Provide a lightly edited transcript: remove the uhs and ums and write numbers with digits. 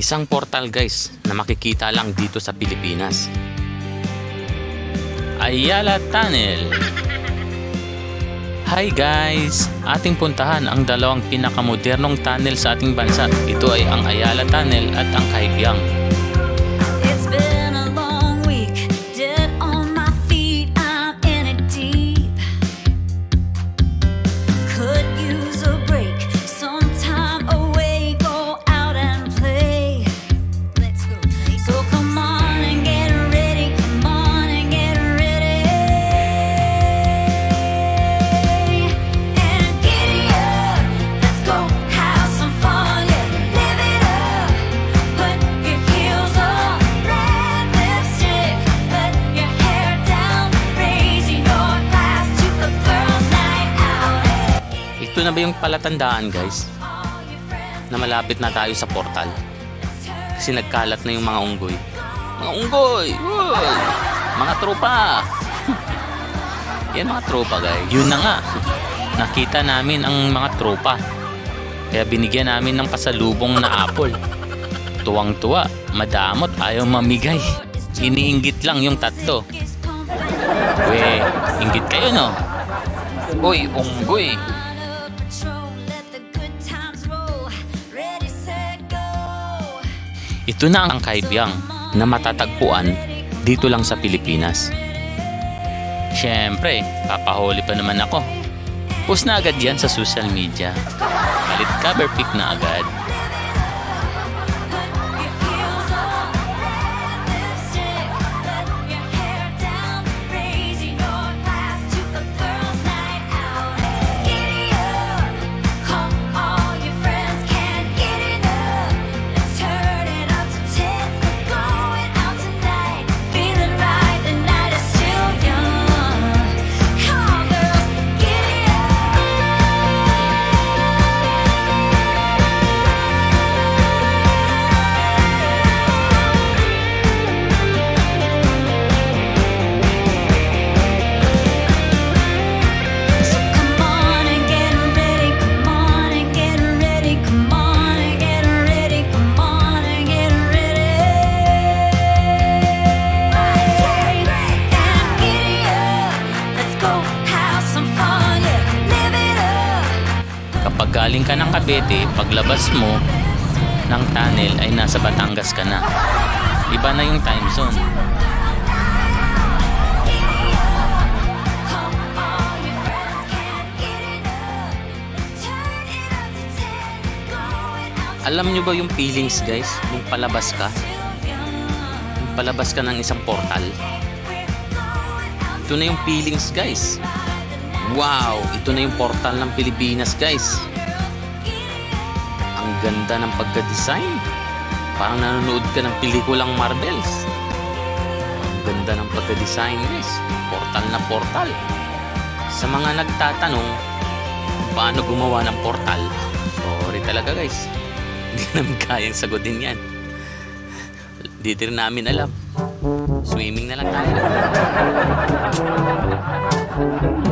Isang portal guys na makikita lang dito sa Pilipinas. Ayala Tunnel. Hi guys! Ating puntahan ang dalawang pinakamodernong tunnel sa ating bansa. Ito ay ang Ayala Tunnel at ang Kaybiang. Ito na ba yung palatandaan guys na malapit na tayo sa portal? Kasi nagkalat na yung mga unggoy. Mga unggoy! Woy! Mga tropa! Yan mga tropa guys. Yun na nga. Nakita namin ang mga tropa. Kaya binigyan namin ng pasalubong na apple. Tuwang-tuwa. Madamot. Ayaw mamigay. Iniinggit lang yung tatlo. We, inggit kayo no? Uy, unggoy! Ito na ang Kaybiang na matatagpuan dito lang sa Pilipinas. Siyempre, papahuli pa naman ako. Post na agad yan sa social media. Palit cover pic na agad. Kapag galing ka ng Cavite, paglabas mo ng tunnel ay nasa Batangas ka na. Iba na yung time zone. Alam nyo ba yung feelings guys? Yung palabas ka? Yung palabas ka ng isang portal? Ito na yung feelings guys. Wow! Ito na yung portal ng Pilipinas guys. Ang ganda ng pagka-design. Parang nanonood ka ng pelikulang Marvels. Ang ganda ng pagka-design guys. Portal na portal. Sa mga nagtatanong paano gumawa ng portal, sorry talaga guys. Hindi namin kayang sagutin yan. Di rin namin alam. Swimming na lang tayo.